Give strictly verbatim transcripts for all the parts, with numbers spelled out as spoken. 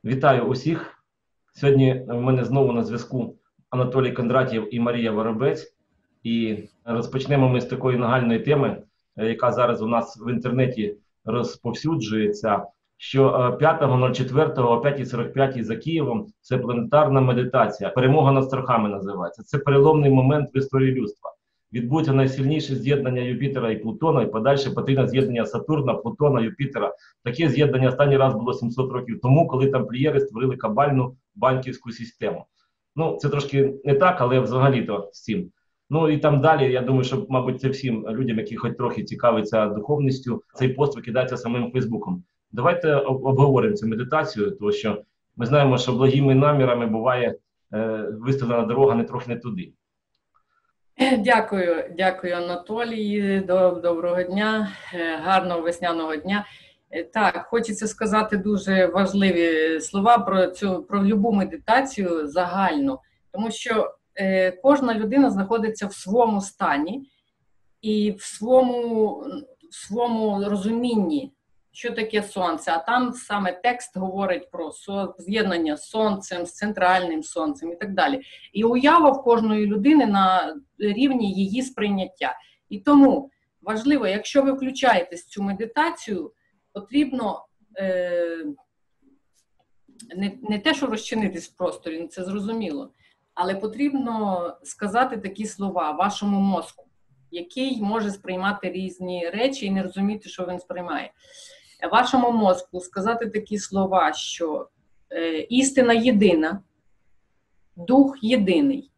Вітаю усіх. Сьогодні в мене знову на зв'язку Анатолій Кондратєв і Марія Воробець. І розпочнемо ми з такої нагальної теми, яка зараз у нас в інтернеті розповсюджується, що п'ятого четвертого о п'ятій сорок п'ять за Києвом це планетарна медитація. Перемога над страхами називається. Це переломний момент в історії людства. Відбудеться найсильніше з'єднання Юпітера і Плутона, і подальше потрібне з'єднання Сатурна, Плутона, Юпітера. Таке з'єднання останній раз було сімсот років тому, коли тамплієри створили кабальну банківську систему. Ну, це трошки не так, але взагалі-то з цим. Ну і там далі, я думаю, що, мабуть, це всім людям, які хоч трохи цікавляться духовністю, цей пост викидається самим Фейсбуком. Давайте обговоримо цю медитацію, тому що ми знаємо, що благими намірами буває е, виставлена дорога не трохи не туди. Дякую, дякую, Анатолій. Доброго дня, гарного весняного дня. Так, хочеться сказати дуже важливі слова про цю про любу медитацію загальну, тому що е, кожна людина знаходиться в своєму стані і в своєму, в своєму розумінні, що таке сонце. А там саме текст говорить про з'єднання з сонцем, з центральним сонцем і так далі. І уява в кожної людини на рівні її сприйняття. І тому важливо, якщо ви включаєтесь в цю медитацію, потрібно е, не, не те, що розчинитись в просторі, це зрозуміло, але потрібно сказати такі слова вашому мозку, який може сприймати різні речі і не розуміти, що він сприймає. Вашому мозку сказати такі слова, що е, істина єдина, дух єдиний.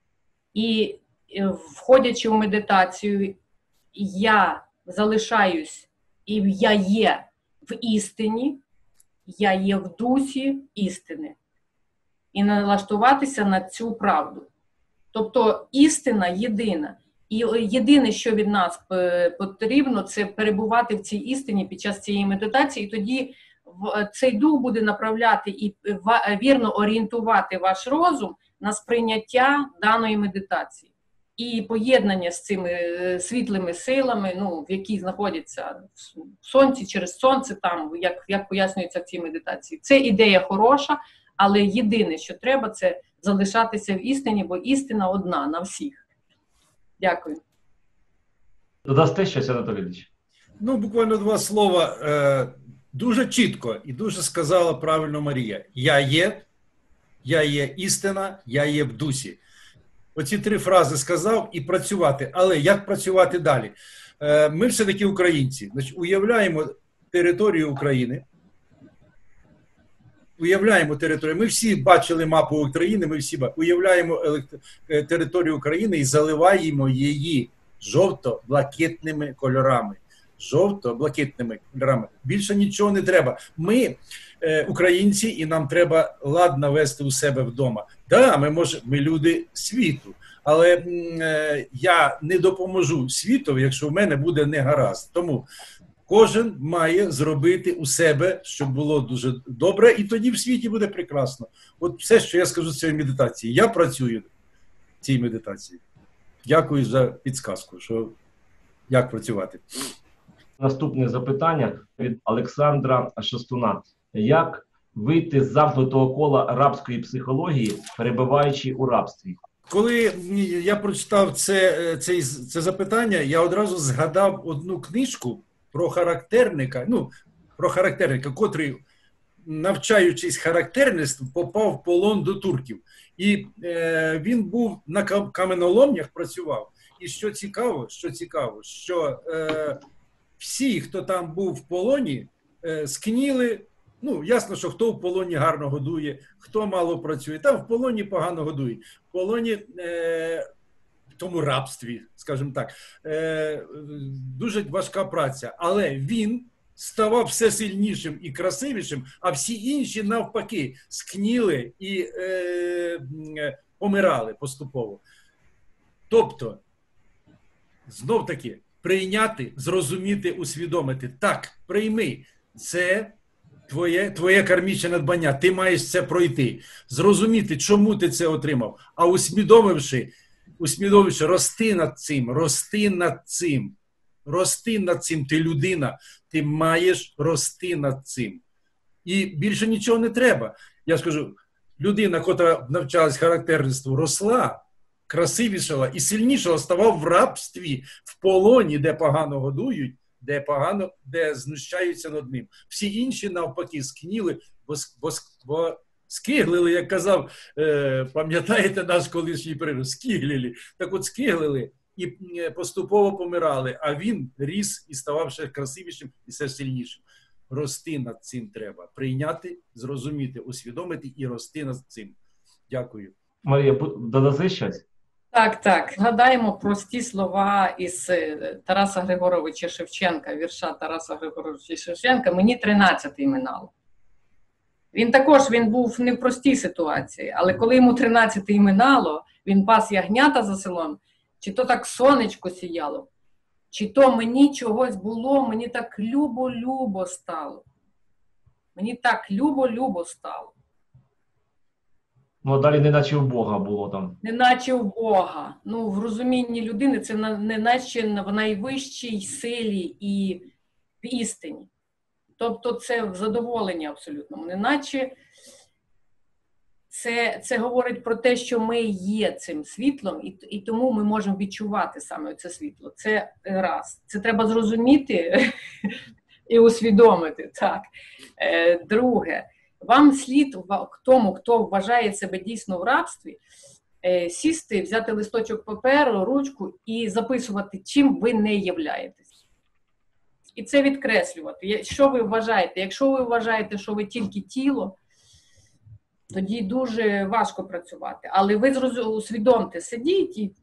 І е, входячи в медитацію, я залишаюсь, і я є в істині, я є в дусі істини. І налаштуватися на цю правду. Тобто істина єдина. І єдине, що від нас потрібно, це перебувати в цій істині під час цієї медитації, і тоді цей дух буде направляти і вірно орієнтувати ваш розум на сприйняття даної медитації. І поєднання з цими світлими силами, ну, в якій знаходяться в сонці, через сонце, там, як, як пояснюється в цій медитації. Це ідея хороша, але єдине, що треба, це залишатися в істині, бо істина одна на всіх. Дякую. Додасте щось, Анатолій Ілліч? Ну, буквально два слова. Е, дуже чітко і дуже сказала правильно Марія. Я є, я є істина, я є в дусі. Оці три фрази сказав і працювати. Але як працювати далі? Е, ми все-таки українці. Значить, уявляємо територію України. Уявляємо територію. Ми всі бачили мапу України, ми всі уявляємо електро... територію України і заливаємо її жовто-блакитними кольорами. Жовто-блакитними кольорами. Більше нічого не треба. Ми е, українці, і нам треба лад навести у себе вдома. Так, да, ми, може, ми люди світу, але е, я не допоможу світу, якщо в мене буде негаразд. Тому кожен має зробити у себе, щоб було дуже добре, і тоді в світі буде прекрасно. От все, що я скажу з цієї медитації. Я працюю в цій медитації. Дякую за підсказку, що як працювати. Наступне запитання від Олександра Шостуна. Як вийти з замкнутого кола рабської психології, перебуваючи у рабстві? Коли я прочитав це, це, це запитання, я одразу згадав одну книжку про характерника, ну, про характерника, котрий, навчаючись характерництву, попав в полон до турків. І е, він був на каменоломнях, працював. І що цікаво, що цікаво, що е, всі, хто там був в полоні, е, скніли, ну, ясно, що хто в полоні гарно годує, хто мало працює, там в полоні погано годує. В полоні, е, в тому рабстві, скажімо так, е, дуже важка праця. Але він ставав все сильнішим і красивішим, а всі інші навпаки скніли і е, помирали поступово. Тобто, знов таки, прийняти, зрозуміти, усвідомити. Так, прийми, це твоє, твоє кармічне надбання, ти маєш це пройти. Зрозуміти, чому ти це отримав, а усвідомивши, усвідомивши, рости над цим, рости над цим. Рости над цим, ти людина, ти маєш рости над цим. І більше нічого не треба. Я скажу, людина, котра навчалась характерництву, росла, красивішала і сильнішала, ставав в рабстві, в полоні, де погано годують, де погано, де знущаються над ним. Всі інші, навпаки, скніли, бо, бо, бо скиглили, як казав, е, пам'ятаєте наш колишній природ, скиглили. Так от скиглили і поступово помирали, а він ріс і ставав ще красивішим і все сильнішим. Рости над цим треба. Прийняти, зрозуміти, усвідомити і рости над цим. Дякую. Марія, додаси щось? Так, так. Згадаємо прості слова із Тараса Григоровича Шевченка, вірша Тараса Григоровича Шевченка «Мені тринадцяти минало». Він також він був не в простій ситуації, але коли йому тринадцяти минало, він пас ягнята за селом, чи то так сонечко сіяло, чи то мені чогось було, мені так любо-любо стало. Мені так любо-любо стало. Ну, а далі неначе в Бога було там. Неначе в Бога. Ну, в розумінні людини це неначе в найвищій силі і в істині. Тобто це в задоволенні абсолютному. Неначе це, це говорить про те, що ми є цим світлом, і, і тому ми можемо відчувати саме це світло. Це раз. Це треба зрозуміти і усвідомити. Так. Друге. Вам слід тому, хто вважає себе дійсно в рабстві, сісти, взяти листочок паперу, ручку і записувати, чим ви не являєтесь. І це відкреслювати. Що ви вважаєте? Якщо ви вважаєте, що ви тільки тіло, тоді дуже важко працювати. Але ви усвідомте, сидіть і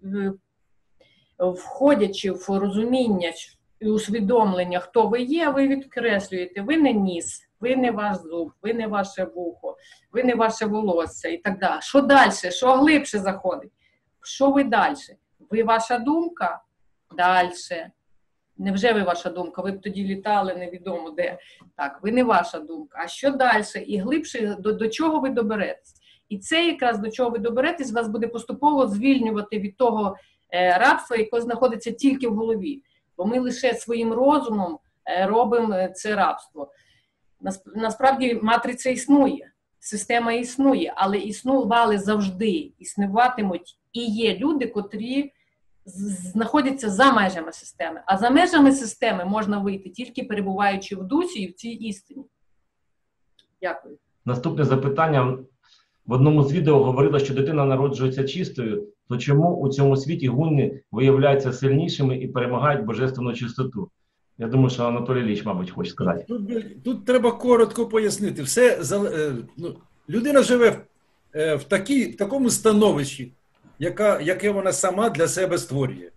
входячи в розуміння і усвідомлення, хто ви є, ви відкреслюєте, ви не ніс. Ви не ваш зуб, ви не ваше вухо, ви не ваше волосся і так далі. Що далі? Що глибше заходить? Що ви далі? Ви ваша думка? Далі. Невже ви ваша думка? Ви б тоді літали невідомо де. Так, ви не ваша думка. А що далі? І глибше, до, до чого ви доберетесь? І це якраз до чого ви доберетесь, вас буде поступово звільнювати від того е, рабства, яке знаходиться тільки в голові. Бо ми лише своїм розумом е, робимо це рабство. Насправді матриця існує, система існує, але існували завжди, існуватимуть і є люди, котрі знаходяться за межами системи. А за межами системи можна вийти тільки перебуваючи в дусі і в цій істині. Дякую. Наступне запитання. В одному з відео говорило, що дитина народжується чистою, то чому у цьому світі гунни виявляються сильнішими і перемагають божественну чистоту? Я думаю, що Анатолій Ілліч, мабуть, хоче сказати. Тут, тут треба коротко пояснити. Все, ну, людина живе в, в, такій, в такому становищі, яка, яке вона сама для себе створює.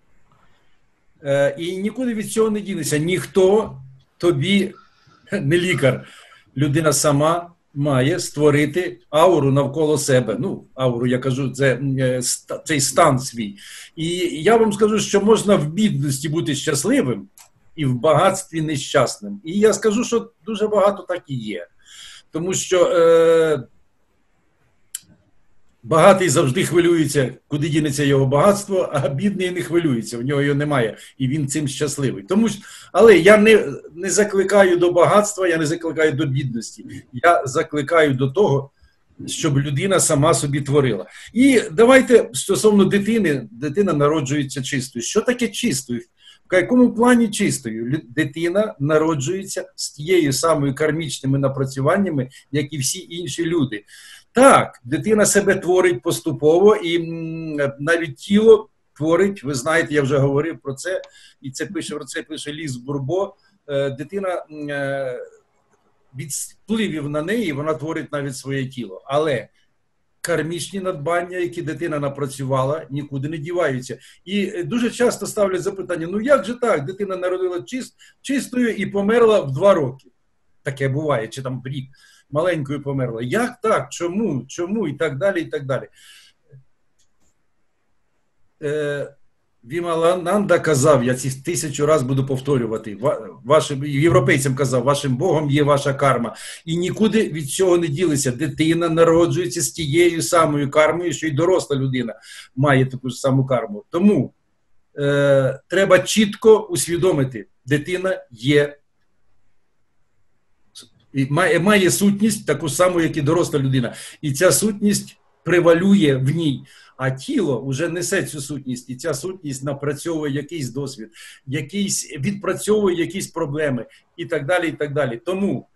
І нікуди від цього не дінеться. Ніхто тобі не лікар. Людина сама має створити ауру навколо себе. Ну, ауру, я кажу, це цей стан свій. І я вам скажу, що можна в бідності бути щасливим, і в багатстві нещасним. І я скажу, що дуже багато так і є. Тому що е, багатий завжди хвилюється, куди дінеться його багатство, а бідний не хвилюється, в нього його немає, і він цим щасливий. Тому що, але я не, не закликаю до багатства, я не закликаю до бідності. Я закликаю до того, щоб людина сама собі творила. І давайте стосовно дитини, дитина народжується чистою. Що таке чистою? В якому плані чистою? Дитина народжується з тією самою кармічними напрацюваннями, як і всі інші люди. Так, дитина себе творить поступово, і навіть тіло творить, ви знаєте, я вже говорив про це, і це пише, про це пише Ліс Бурбо. Дитина від впливів на неї, вона творить навіть своє тіло. Але кармічні надбання, які дитина напрацювала, нікуди не діваються. І дуже часто ставлять запитання, ну як же так, дитина народила чист, чистою і померла в два роки. Таке буває, чи там в рік маленькою померла. Як так? Чому? Чому? І так далі, і так далі. Е, Вімалананда казав, я ці тисячу раз буду повторювати, вашим, європейцям казав, вашим Богом є ваша карма. І нікуди від цього не ділиться. Дитина народжується з тією самою кармою, що й доросла людина має таку ж саму карму. Тому е, треба чітко усвідомити, дитина є І має, має сутність таку саму, як і доросла людина. І ця сутність превалює в ній. А тіло вже несе цю сутність, і ця сутність напрацьовує якийсь досвід, якийсь, відпрацьовує якісь проблеми і так далі, і так далі. Тому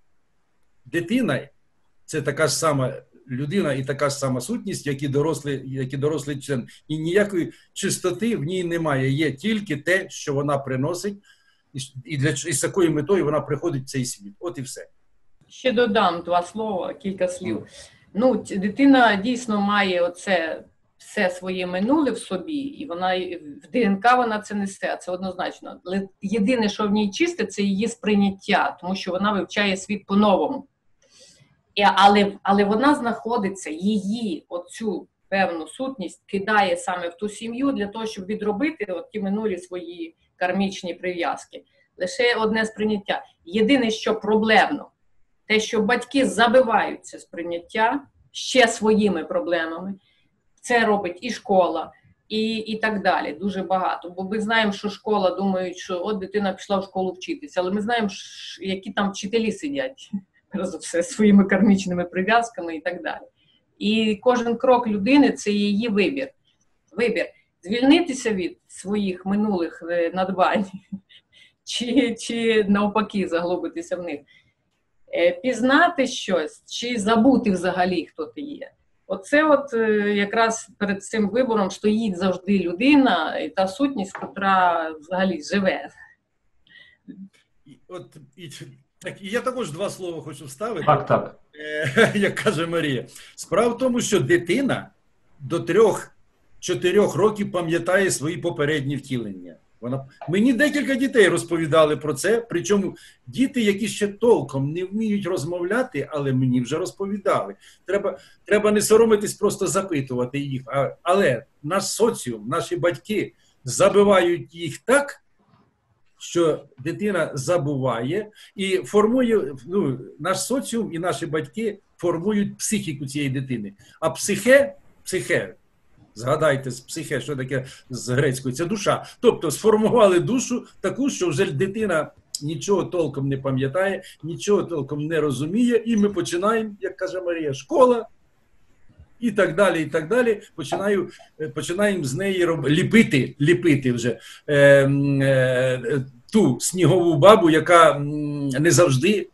дитина – це така ж сама людина і така ж сама сутність, як і дорослий, як і дорослий член. І ніякої чистоти в ній немає. Є тільки те, що вона приносить, і, для, і з такою метою вона приходить в цей світ. От і все. Ще додам два слова, кілька слів. Ну, дитина дійсно має оце все своє минуле в собі, і вона в ДНК вона це несе, це однозначно. Але єдине, що в ній чисте, це її сприйняття, тому що вона вивчає світ по-новому. І, але, але вона знаходиться, її оцю певну сутність кидає саме в ту сім'ю для того, щоб відробити от ті минулі свої кармічні прив'язки. Лише одне сприйняття. Єдине, що проблемно, те, що батьки забиваються сприйняття ще своїми проблемами. Це робить і школа, і, і так далі. Дуже багато. Бо ми знаємо, що школа думають, що от дитина пішла в школу вчитися, але ми знаємо, які там вчителі сидять, перш за все, своїми кармічними прив'язками і так далі. І кожен крок людини – це її вибір. Вибір. Звільнитися від своїх минулих надбань, чи, чи навпаки заглибитися в них. Пізнати щось, чи забути взагалі, хто ти є. Оце от якраз перед цим вибором стоїть завжди людина і та сутність, яка взагалі живе. І, от, і, так, і я також два слова хочу вставити. Так, так. Е, як каже Марія. Справа в тому, що дитина до трьох-чотирьох років пам'ятає свої попередні втілення. Вона... Мені декілька дітей розповідали про це, причому діти, які ще толком не вміють розмовляти, але мені вже розповідали. Треба, треба не соромитись, просто запитувати їх. А, але наш соціум, наші батьки забивають їх так, що дитина забуває і формує, ну, наш соціум і наші батьки формують психіку цієї дитини. А психе, психе, згадайте, з психе, що таке з грецької, це душа. Тобто сформували душу таку, що вже дитина нічого толком не пам'ятає, нічого толком не розуміє, і ми починаємо, як каже Марія, школа, і так далі, і так далі, починаю, починаємо з неї роб... ліпити, ліпити вже е, е, ту снігову бабу, яка не завжди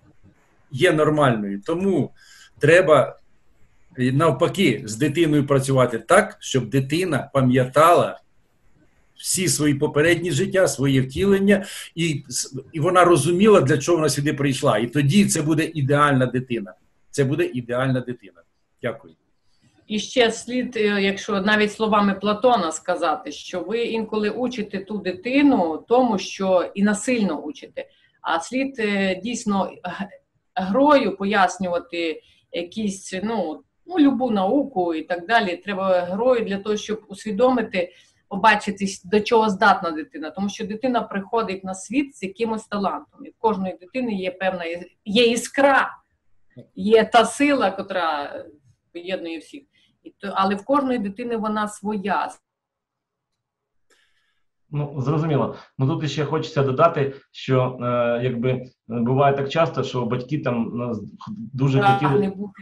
є нормальною. Тому треба навпаки з дитиною працювати так, щоб дитина пам'ятала всі свої попередні життя, своє втілення, і, і вона розуміла, для чого вона сюди прийшла. І тоді це буде ідеальна дитина. Це буде ідеальна дитина. Дякую. І ще слід, якщо навіть словами Платона сказати, що ви інколи учите ту дитину тому, що і насильно учите, а слід дійсно грою пояснювати якісь, ну, ну, любу науку і так далі. Треба грою для того, щоб усвідомити, побачити, до чого здатна дитина. Тому що дитина приходить на світ з якимось талантом. І в кожної дитини є певна, є іскра, є та сила, котра поєднує всіх. Але в кожної дитини вона своя. Ну, зрозуміло. Ну тут ще хочеться додати, що е, якби буває так часто, що батьки там дуже Так, хотіли... не буде.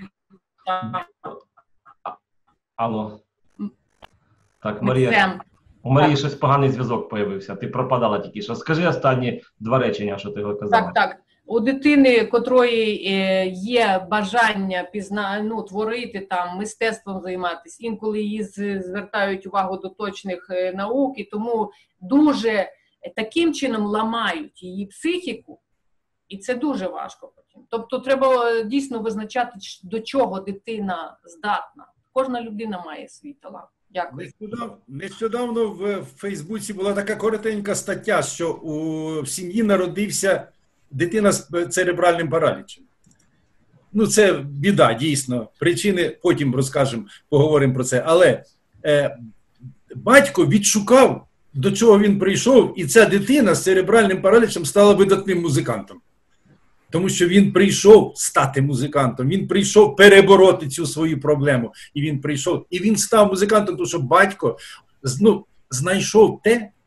Алло. Так, Марія. У Марії так. Щось поганий зв'язок появився. Ти пропадала тільки що. Скажи останні два речення, що ти казала. Так, так. У дитини, котрої є бажання пізна, ну, творити, там, мистецтвом займатися, інколи її звертають увагу до точних наук, і тому дуже таким чином ламають її психіку, і це дуже важко потім. Тобто треба дійсно визначати, до чого дитина здатна. Кожна людина має свій талант. Дякую. Нещодавно, нещодавно в Фейсбуці була така коротенька стаття, що у в сім'ї народився дитина з церебральним паралічем. Ну, це біда, дійсно. Причини потім розкажемо, поговоримо про це. Але е, батько відшукав, до чого він прийшов, і ця дитина з церебральним паралічем стала видатним музикантом. Тому що він прийшов стати музикантом, він прийшов перебороти цю свою проблему. І він прийшов, і він став музикантом, тому що батько, ну, знайшов те,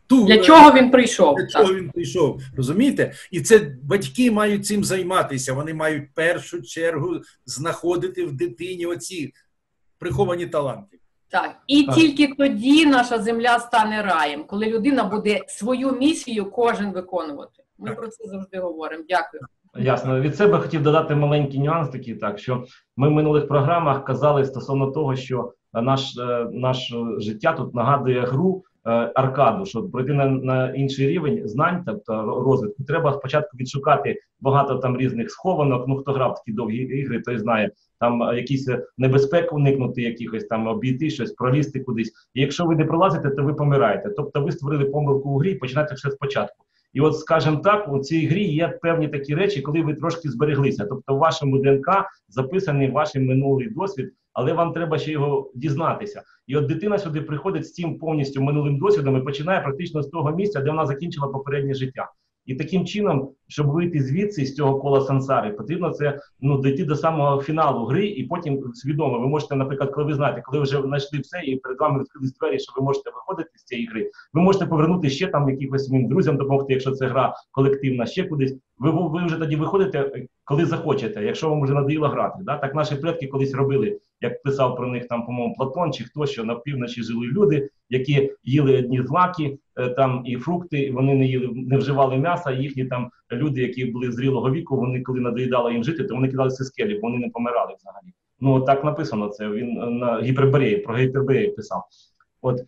ту, Для чого він прийшов? Для чого він прийшов, розумієте? І це батьки мають цим займатися, вони мають в першу чергу знаходити в дитині оці приховані таланти. Так, і Так. тільки тоді наша земля стане раєм, коли людина буде свою місію кожен виконувати. Ми Так. про це завжди говоримо. Дякую. Ясно. Від себе хотів додати маленький нюанс такий, так, що ми в минулих програмах казали стосовно того, що наш, е, наш життя тут нагадує гру е, аркаду, щоб пройти на, на інший рівень знань, тобто розвитку, треба спочатку відшукати багато там різних схованок, ну хто грав такі довгі ігри, той знає, там е, якісь небезпеки уникнути, якихось там обійти щось, пролізти кудись. І якщо ви не пролазите, то ви помираєте. Тобто ви створили помилку у грі і починаєте все спочатку. І от, скажімо так, у цій грі є певні такі речі, коли ви трошки збереглися. Тобто в вашому ДНК записаний ваш минулий досвід, але вам треба ще його дізнатися. І от дитина сюди приходить з цим повністю минулим досвідом і починає практично з того місця, де вона закінчила попереднє життя. І таким чином, щоб вийти звідси, з цього кола сансари, потрібно це, ну, дійти до самого фіналу гри і потім свідомо. Ви можете, наприклад, коли ви знаєте, коли ви вже знайшли все і перед вами відкрились двері, що ви можете виходити з цієї гри, ви можете повернути ще там якихось своїм друзям допомогти, якщо це гра колективна, ще кудись. Ви, ви вже тоді виходите, коли захочете, якщо вам вже надоїло грати. Да? Так наші предки колись робили, як писав про них там, по-моєму, Платон чи хто, що на півночі жили люди, які їли одні злаки, там і фрукти, вони не їли, не вживали м'яса, їхні там люди, які були зрілого віку, вони коли надоїдало їм жити, то вони кидалися скелі, бо вони не помирали взагалі. Ну так написано це, він на Гіпербореї, про Гіпербореї писав. От.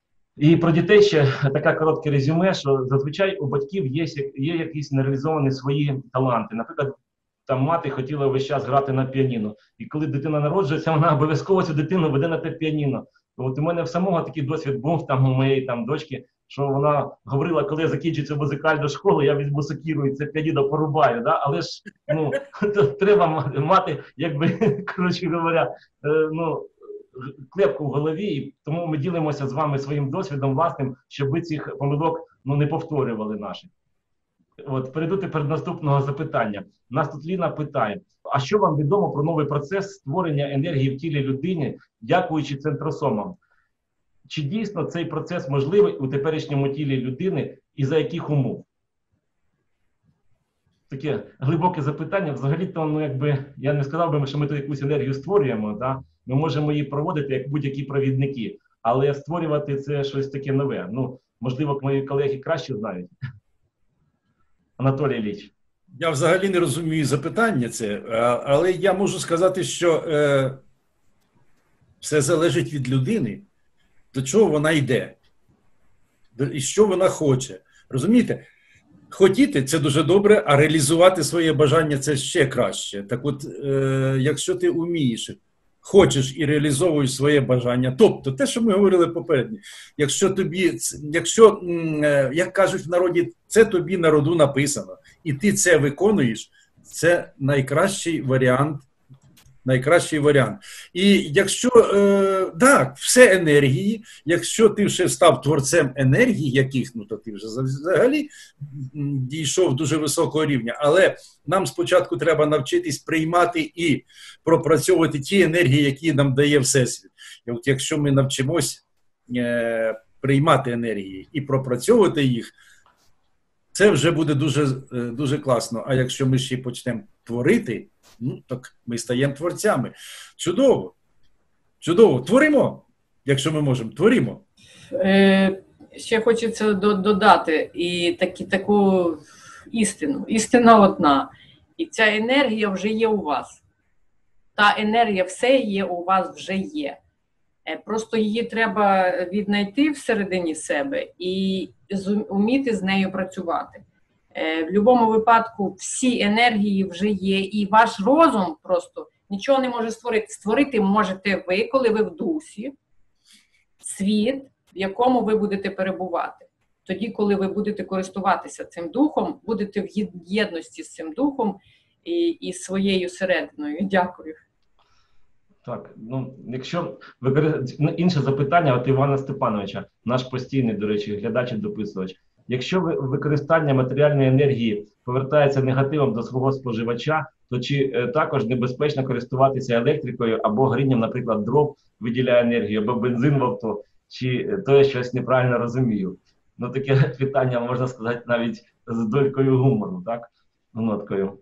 І про дітей ще таке коротке резюме, що зазвичай у батьків є, є якісь нереалізовані свої таланти. Наприклад, там мати хотіла весь час грати на піаніно. І коли дитина народжується, вона обов'язково цю дитину веде на те піаніно. От у мене в самого такий досвід був там у моєї там дочки, що вона говорила, коли я закінчу цю музикальну школу, я візьму сокиру і це піаніно порубаю. Да? Але ж ну, треба мати, якби, коротше говоря, ну, клепку в голові, і тому ми ділимося з вами своїм досвідом власним, щоб ви цих помилок ну, не повторювали наші. От, перейду тепер до наступного запитання. Нас тут Ліна питає, а що вам відомо про новий процес створення енергії в тілі людини, дякуючи центросомам? Чи дійсно цей процес можливий у теперішньому тілі людини і за яких умов? Таке глибоке запитання. Взагалі-то, ну, якби, я не сказав би, що ми тут якусь енергію створюємо, да? Ми можемо її проводити як будь-які провідники, але створювати це щось таке нове. Ну, можливо, мої колеги краще знають. Анатолій Ілліч. Я взагалі не розумію запитання це, але я можу сказати, що е, все залежить від людини, до чого вона йде, і що вона хоче. Розумієте? Хотіти – це дуже добре, а реалізувати своє бажання – це ще краще. Так от, е, якщо ти вмієш, хочеш і реалізовуєш своє бажання, тобто те, що ми говорили попередньо, якщо тобі, якщо, як кажуть в народі, це тобі на роду написано, і ти це виконуєш, це найкращий варіант. Найкращий варіант. І якщо, е, так, все енергії, якщо ти вже став творцем енергії яких, ну то ти вже взагалі дійшов дуже високого рівня. Але нам спочатку треба навчитись приймати і пропрацьовувати ті енергії, які нам дає Всесвіт. І от якщо ми навчимось е, приймати енергії і пропрацьовувати їх, це вже буде дуже, дуже класно. А якщо ми ще почнемо творити, ну, так ми стаємо творцями. Чудово. Чудово. Творимо, якщо ми можемо. Творимо. Е, ще хочеться додати і такі, таку істину. Істина одна. І ця енергія вже є у вас. Та енергія все є у вас вже є. Е, просто її треба віднайти всередині себе і вміти з нею працювати. В будь-якому випадку всі енергії вже є, і ваш розум просто нічого не може створити. Створити можете ви, коли ви в дусі, світ, в якому ви будете перебувати. Тоді, коли ви будете користуватися цим духом, будете в єдності з цим духом і, і своєю серединою. Дякую. Так, ну, якщо ви... інше запитання от Івана Степановича, наш постійний, до речі, глядач і дописувач. Якщо використання матеріальної енергії повертається негативом до свого споживача, то чи е, також небезпечно користуватися електрикою або горінням, наприклад, дров виділяє енергію, або бензин в авто, чи то я щось неправильно розумію? Ну, таке питання, можна сказати, навіть з долькою гумору, так? Ноткою.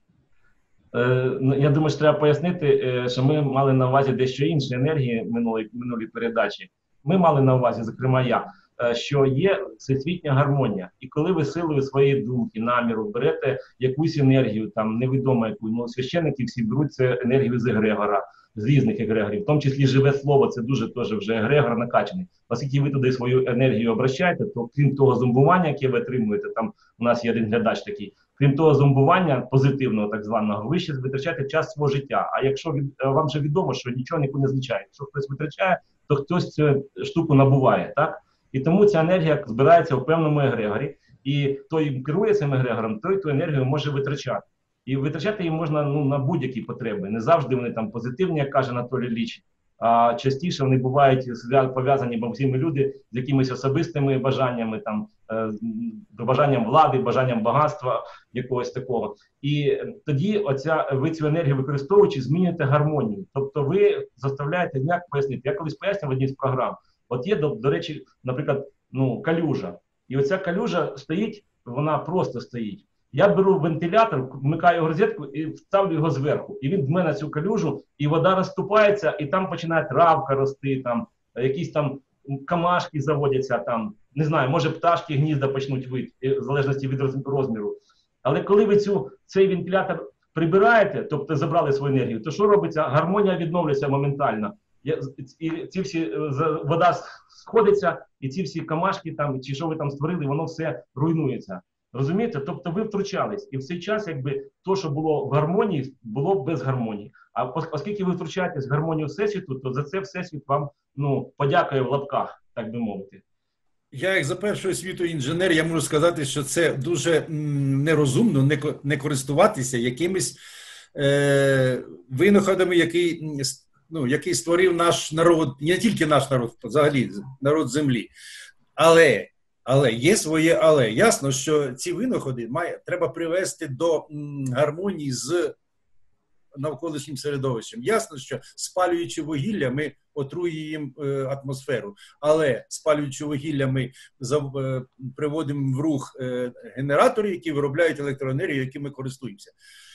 Е, ну, я думаю, що треба пояснити, е, що ми мали на увазі дещо інші енергії минулої, минулої передачі. Ми мали на увазі, зокрема я, е, що є всесвітня гармонія. І коли ви силою своєї думки, наміру берете якусь енергію, там невідомо яку, ну священники всі беруть це енергію з егрегора, з різних егрегорів, в тому числі живе слово, це дуже теж вже егрегор накачаний. Оскільки ви туди свою енергію обращаєте, то крім того зомбування, яке ви отримуєте, там у нас є один глядач такий, крім того зомбування позитивного так званого, ви ще витрачаєте час свого життя. А якщо від, вам вже відомо, що нічого нікуди не означає, якщо хтось витрачає, то хтось цю штуку набуває, так? І тому ця енергія збирається в певному егрегорі, і той керує цим егрегором, той ту енергію може витрачати. І витрачати її можна ну, на будь-які потреби. Не завжди вони там позитивні, як каже Анатолій Ілліч, а частіше вони бувають пов'язані, бо всі ми люди з якимись особистими бажаннями, там, е, бажанням влади, бажанням багатства, якогось такого. І тоді оця, ви цю енергію використовуючи, змінюєте гармонію. Тобто ви заставляєте, як пояснити, я колись пояснив в одній з програм, от є, до, до речі, наприклад, ну, калюжа. І оця калюжа стоїть, вона просто стоїть. Я беру вентилятор, вмикаю його розетку і ставлю його зверху. І він дме на цю калюжу, і вода розступається, і там починає травка рости, там, якісь там камашки заводяться, там, не знаю, може пташки гнізда почнуть вити, в залежності від розміру. Але коли ви цю, цей вентилятор прибираєте, тобто забрали свою енергію, то що робиться? Гармонія відновлюється моментально. І ці всі, вода сходиться, і ці всі камашки, там, чи що ви там створили, воно все руйнується. Розумієте? Тобто ви втручались. І в цей час, якби, то, що було в гармонії, було без гармонії. А оскільки ви втручаєтесь в гармонію Всесвіту, то за це Всесвіт вам, ну, подякує в лапках, так би мовити. Я, як за першою освітою інженер, я можу сказати, що це дуже м, нерозумно не, не користуватися якимись е, винаходами, який, ну, який створив наш народ, не тільки наш народ, взагалі народ землі. Але Але є своє але. Ясно, що ці винаходи має, треба привести до м, гармонії з навколишнім середовищем. Ясно, що спалюючи вугілля, ми отруюємо е, атмосферу. Але спалюючи вугілля, ми за, е, приводимо в рух е, генератори, які виробляють електроенергію, якими ми користуємося.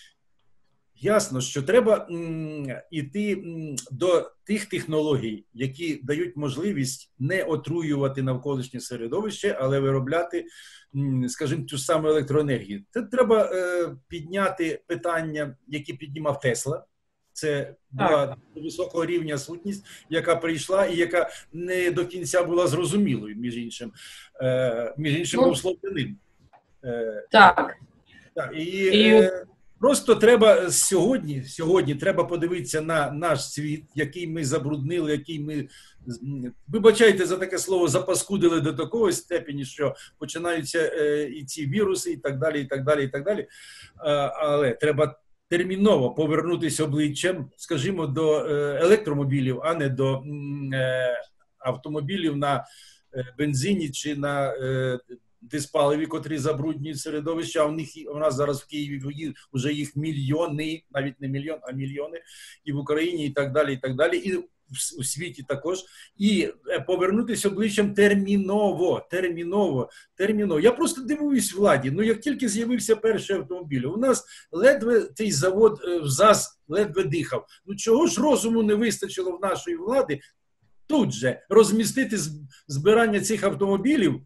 Ясно, що треба йти до тих технологій, які дають можливість не отруювати навколишнє середовище, але виробляти, скажімо, ту ж саму електроенергію. Це треба е, підняти питання, які піднімав Тесла. Це була високого рівня сутність, яка прийшла і яка не до кінця була зрозумілою, між іншим, е, між іншим, був слов'яним. Е, так. так. І... і... Е, Просто треба сьогодні, сьогодні треба подивитися на наш світ, який ми забруднили, який ми, вибачайте за таке слово, запаскудили до такої степені, що починаються е, і ці віруси, і так далі, і так далі, і так далі. А, але треба терміново повернутися обличчям, скажімо, до е, електромобілів, а не до е, автомобілів на е, бензині чи на е, диспаливі, котрі забруднюють середовище, а у них у нас зараз в Києві вже їх мільйони, навіть не мільйон, а мільйони, і в Україні, і так далі, і так далі, і у світі також. І повернутися обличчям терміново, терміново, терміново. Я просто дивуюсь владі. Ну, як тільки з'явився перший автомобіль, у нас ледве цей завод в ЗАЗ ледве дихав. Ну, чого ж розуму не вистачило в нашої влади тут же розмістити збирання цих автомобілів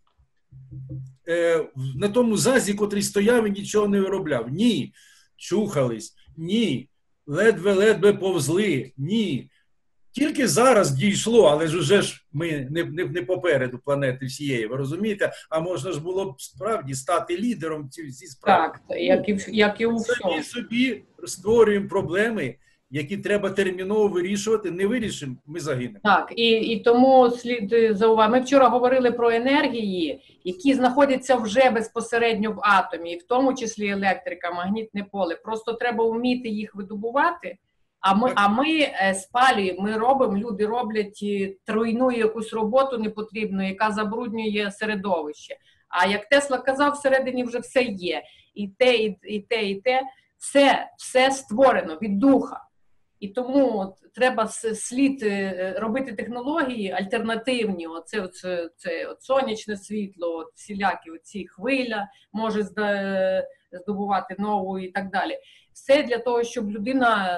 на тому ЗАЗі, котрий стояв і нічого не виробляв. Ні. Чухались. Ні. Ледве-ледве повзли. Ні. Тільки зараз дійшло, але ж уже ж ми не, не, не попереду планети всієї, ви розумієте? А можна ж було б справді стати лідером цієї справи. Так, як і, як і у всьому. Ми собі створюємо проблеми, які треба терміново вирішувати, не вирішимо, ми загинемо. Так, і, і тому слід зауважити. Ми вчора говорили про енергії, які знаходяться вже безпосередньо в атомі, в тому числі електрика, магнітне поле. Просто треба вміти їх видобувати, а ми, а ми спалюємо, ми робимо, люди роблять тройну якусь роботу непотрібну, яка забруднює середовище. А як Тесла казав, всередині вже все є. І те, і, і те, і те. Все, все створено від духа. І тому от, треба слід робити технології альтернативні. Оце, оце, це от сонячне світло, от, всілякі оці хвиля може здобувати нову і так далі. Все для того, щоб людина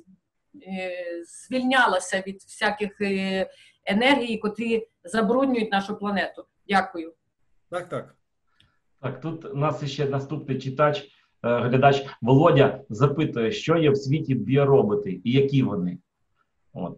звільнялася від всяких енергій, котрі забруднюють нашу планету. Дякую. Так, так. Так, тут у нас ще наступний читач, глядач Володя запитує, що є в світі біороботи і які вони. От.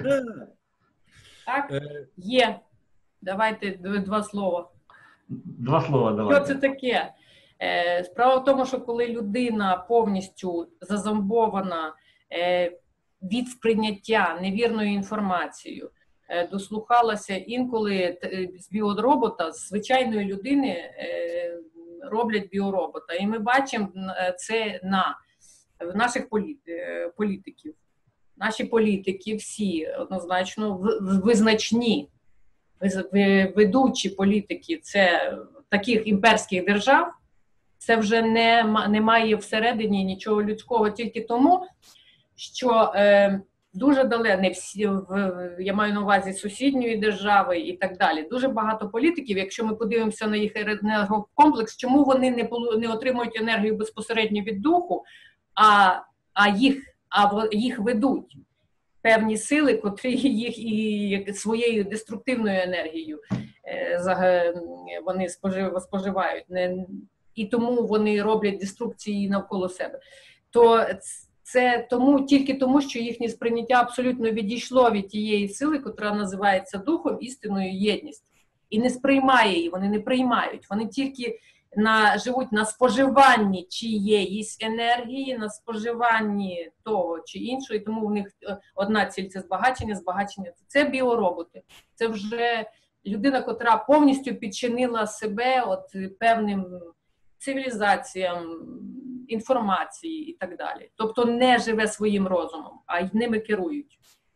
Так, є. Давайте два слова. Два слова давайте. Що це таке? Справа в тому, що коли людина повністю зазомбована від сприйняття невірною інформацією, дослухалася інколи з біоробота, з звичайної людини роблять біоробота. І ми бачимо це на в наших політиків. Наші політики всі однозначно визначні, ведучі політики це таких імперських держав, це вже не, не має всередині нічого людського тільки тому, що е, дуже далеко, не всі, в, я маю на увазі сусідньої держави і так далі. Дуже багато політиків, якщо ми подивимося на їх енергокомплекс, чому вони не, не отримують енергію безпосередньо від духу, а, а, їх, а їх ведуть певні сили, котрі їх і своєю деструктивною енергією е, вони спожив, споживають. Не, і тому вони роблять деструкції навколо себе. То це тому, тільки тому, що їхнє сприйняття абсолютно відійшло від тієї сили, котра називається духом, істиною, єдність. І не сприймає її, вони не приймають. Вони тільки на, живуть на споживанні чиєїсь енергії, на споживанні того чи іншого, і тому в них одна ціль – це збагачення, збагачення. Це біороботи. Це вже людина, котра повністю підчинила себе от певним цивілізаціям, інформації і так далі. Тобто не живе своїм розумом, а й ними керують.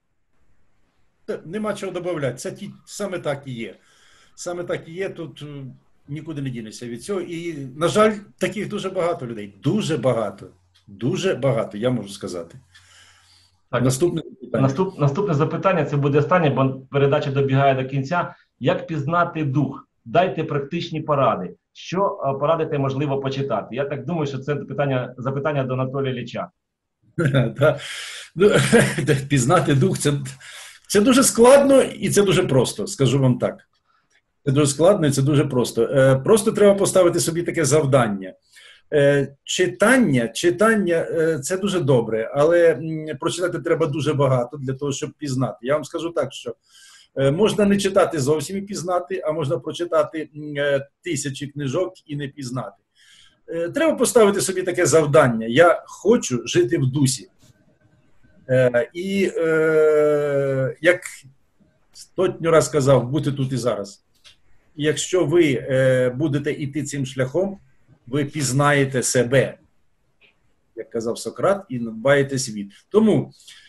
Нема чого додати. Це ті, саме так і є. Саме так і є. Тут нікуди не дінешся від цього. І, на жаль, таких дуже багато людей. Дуже багато. Дуже багато, я можу сказати. Так, наступне наступ, наступне запитання, це буде останнє, бо передача добігає до кінця. Як пізнати дух? Дайте практичні поради. Що порадите, можливо, почитати? Я так думаю, що це питання, запитання до Анатолія Ілліча. Пізнати дух це, це дуже складно і це дуже просто, скажу вам так. Це дуже складно і це дуже просто. Просто треба поставити собі таке завдання. Читання, читання – це дуже добре, але прочитати треба дуже багато для того, щоб пізнати. Я вам скажу так, що можна не читати зовсім і пізнати, а можна прочитати тисячі книжок і не пізнати. Треба поставити собі таке завдання. Я хочу жити в дусі. І, як сотню раз сказав, бути тут і зараз. І якщо ви будете йти цим шляхом, ви пізнаєте себе, як казав Сократ, і надбаєте світ. Тому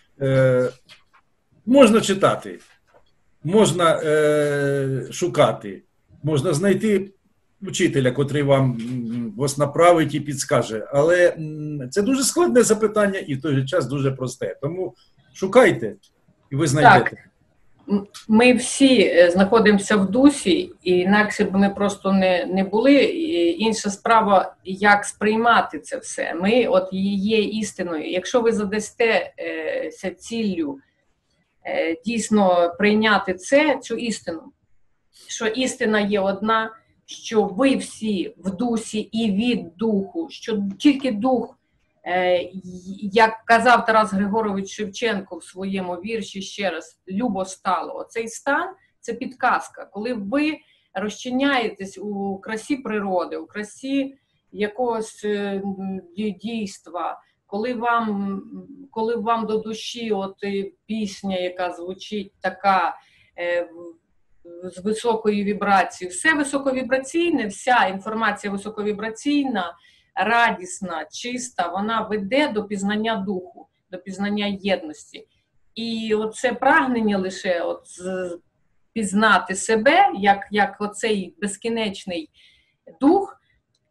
можна читати. Можна е, шукати, можна знайти вчителя, котрий вам вас направить і підскаже. Але м, це дуже складне запитання і в той же час дуже просте. Тому шукайте і ви знайдете. Так. Ми всі знаходимося в дусі, і інакше б ми просто не, не були. І інша справа, як сприймати це все. Ми от є істиною. Якщо ви задасте е, ціллю дійсно прийняти це, цю істину, що істина є одна, що ви всі в дусі і від духу, що тільки дух, як казав Тарас Григорович Шевченко в своєму вірші ще раз, любо стало. Оцей стан – це підказка, коли ви розчиняєтесь у красі природи, у красі якогось дійства, Коли вам, коли вам до душі от пісня, яка звучить така е, з високою вібрацією, все високовібраційне, вся інформація високовібраційна, радісна, чиста, вона веде до пізнання духу, до пізнання єдності. І оце прагнення лише от пізнати себе, як, як оцей безкінечний дух,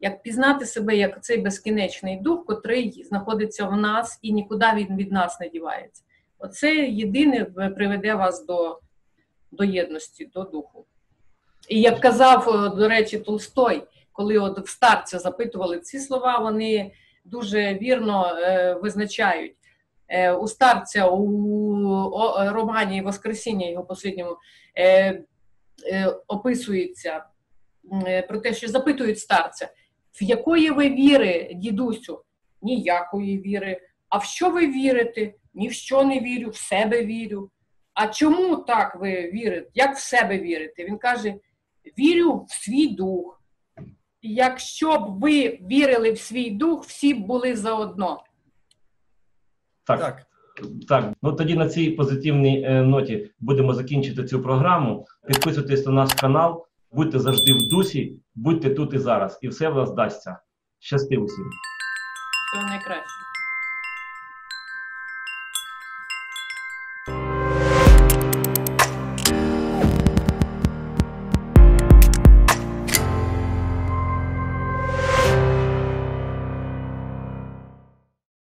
як пізнати себе як цей безкінечний дух, котрий знаходиться в нас і нікуди він від нас не дівається. Оце єдине приведе вас до, до єдності, до духу. І як казав, до речі, Толстой, коли от в старця запитували ці слова, вони дуже вірно е, визначають. Е, у старця, у о, романі «Воскресіння», його останньому, е, е, описується е, про те, що запитують старця, в якої ви віри, дідусю? Ніякої віри. А в що ви вірите? Ні в що не вірю, в себе вірю. А чому так ви вірите? Як в себе вірите? Він каже, вірю в свій дух. Якщо б ви вірили в свій дух, всі б були заодно. Так, так. так. Ну тоді на цій позитивній е, ноті будемо закінчити цю програму. Підписуйтесь на наш канал, будьте завжди в дусі, будьте тут і зараз. І все в вас вдасться. Щасти усім. Всього найкраще.